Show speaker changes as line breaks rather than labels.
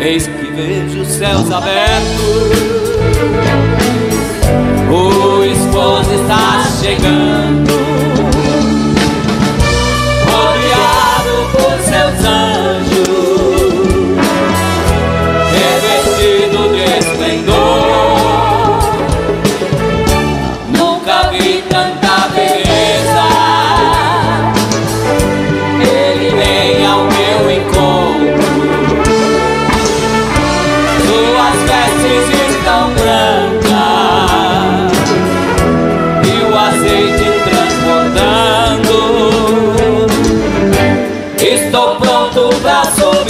Eis que vejo os céus abertos, o esposo está chegando, rodeado por seus anjos, revestido de esplendor. Nunca vi tanta beleza, ele vem ao meu encontro. Suas vestes estão brancas e o azeite transbordando. Estou pronto pra sorrir.